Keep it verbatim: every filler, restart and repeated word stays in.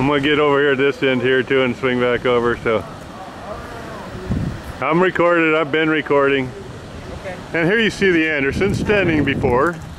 I'm gonna get over here at this end here too and swing back over. So I'm recorded. I've been recording. Okay. And here you see the Anderson standing before